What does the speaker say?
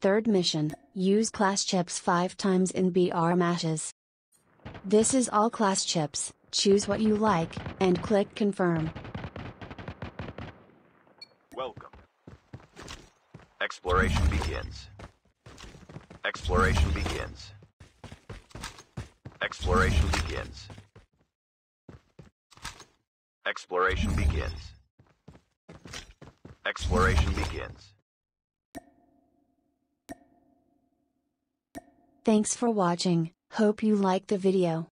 Third mission, use class chips 5 times in BR matches. This is all class chips, choose what you like, and click confirm. Welcome. Exploration begins. Exploration begins. Exploration begins. Exploration begins. Exploration begins. Thanks for watching, hope you liked the video.